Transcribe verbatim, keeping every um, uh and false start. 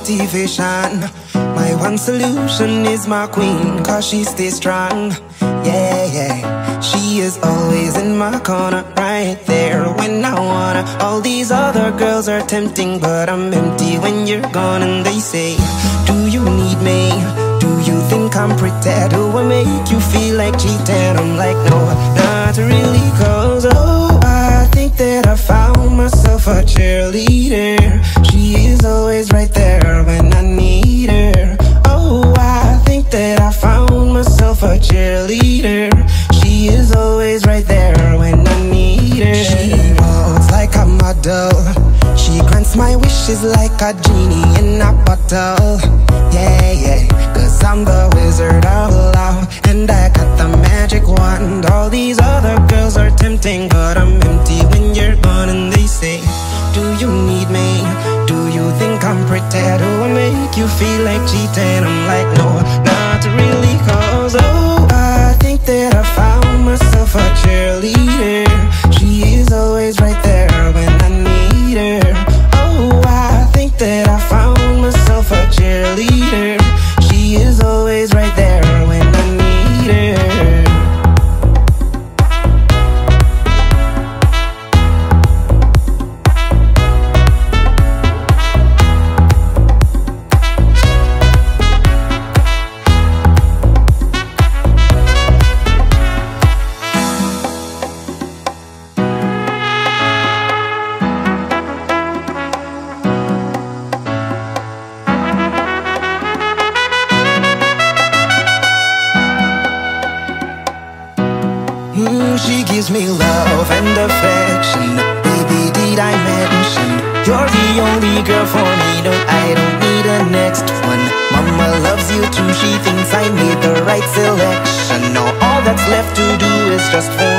motivation. My one solution is my queen, cause she stays strong. Yeah, yeah, she is always in my corner, right there when I wanna. All these other girls are tempting, but I'm empty when you're gone. And they say, do you need me? Do you think I'm pretty? Do I make you feel like cheating? I'm like, no, not really, cause oh, I think that I found myself a cheerleader. She is always right there when I need her. Oh, I think that I found myself a cheerleader. She is always right there when I need her. She walks like a model. She grants my wishes like a genie in a bottle. Yeah, yeah, cause I'm the wizard of love, and I got the magic wand. All these other girls are tempting, but I'm empty when you're gone. And they say, do you need me? Do you think I'm pretty? Do I make you feel like cheating? I'm like, no, not really, cause oh, I think that I found myself a cheerleader. She is always right there when I need her. Oh, I think that I found myself a cheerleader. She is always right there when I need her. Mm, she gives me love and affection. Baby, did I mention you're the only girl for me? No, I don't need a next one. Mama loves you too. She thinks I made the right selection. Now all that's left to do is just for